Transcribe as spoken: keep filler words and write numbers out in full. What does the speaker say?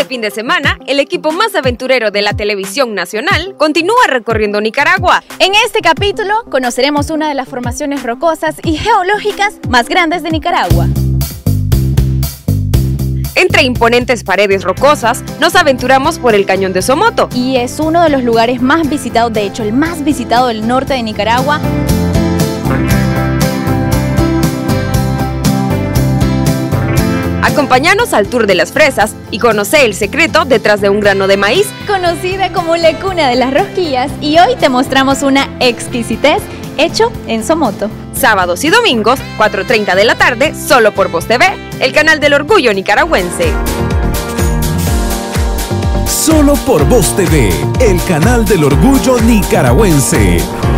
fin de semana, el equipo más aventurero de la televisión nacional continúa recorriendo Nicaragua. En este capítulo conoceremos una de las formaciones rocosas y geológicas más grandes de Nicaragua. Entre imponentes paredes rocosas, nos aventuramos por el Cañón de Somoto. Y es uno de los lugares más visitados, de hecho el más visitado del norte de Nicaragua. Acompáñanos al tour de las fresas y conoce el secreto detrás de un grano de maíz. Conocida como la cuna de las rosquillas, y hoy te mostramos una exquisitez hecho en Somoto. Sábados y domingos, cuatro y treinta de la tarde, solo por Voz T V, el canal del orgullo nicaragüense. Solo por Voz T V, el canal del orgullo nicaragüense.